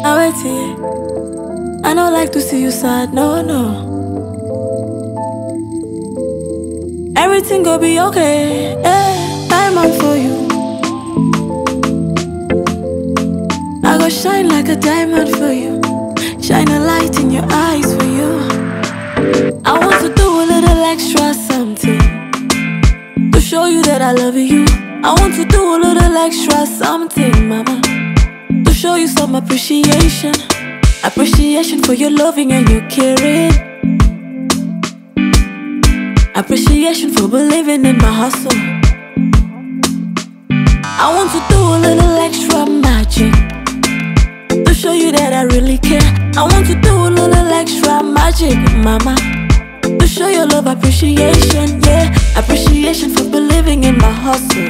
I wait here. I don't like to see you sad, no, no. Everything gon' be okay, yeah. Diamond for you. I go shine like a diamond for you. Shine a light in your eyes for you. I want to do a little extra something to show you that I love you. I want to do a little extra something, mama, to show you some appreciation. Appreciation for your loving and your caring. Appreciation for believing in my hustle. I want to do a little extra magic to show you that I really care. I want to do a little extra magic, mama, to show your love, appreciation, yeah. Appreciation for believing in my hustle.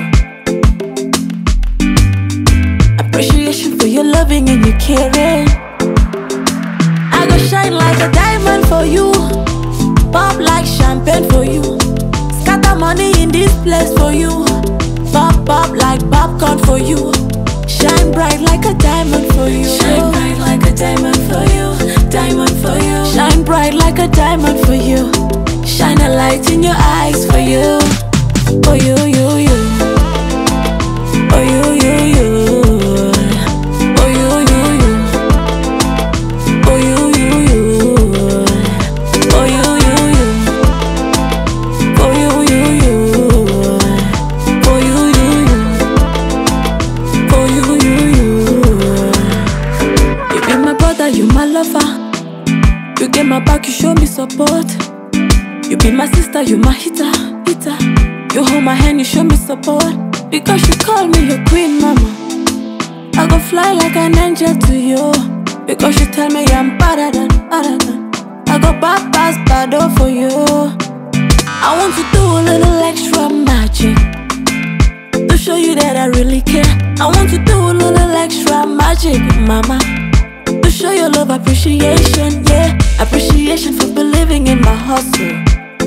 Appreciation for your loving and your caring. I go shine like a diamond for you, pop like champagne for you, scatter money in this place for you, pop, pop like popcorn for you. Shine bright like a diamond for you. Shine bright like a diamond for you. Diamond for you. Shine bright like a diamond for you. Shine a light in your eyes for you. For you, you, you. For you, you, you. For you, you, you. For you, you, you. For you, you, you. For you, you, you. For you, you, you. For you, you, you. You be my brother, you my lover. You get my back, you show me support. You be my sister, you my hitter. You hold my hand, you show me support. Because you call me your queen, mama, I go fly like an angel to you. Because you tell me I'm better than I go bad past bad for you. I want to do a little extra magic to show you that I really care. I want to do a little extra magic, mama, to show your love, appreciation, yeah. Appreciation for believing in my hustle.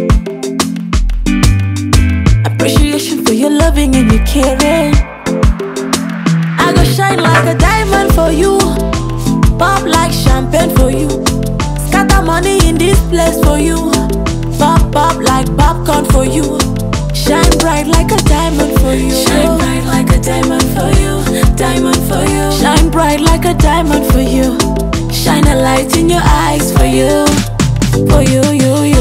Appreciation for your loving and your caring. I go shine like a diamond for you, pop like champagne for you, scatter money in this place for you, pop, pop like popcorn for you. Shine bright like a diamond for you. Shine bright like a diamond for you. Diamond for you. Shine bright like a diamond for you. Shine a light in your eyes for you. For you, you, you.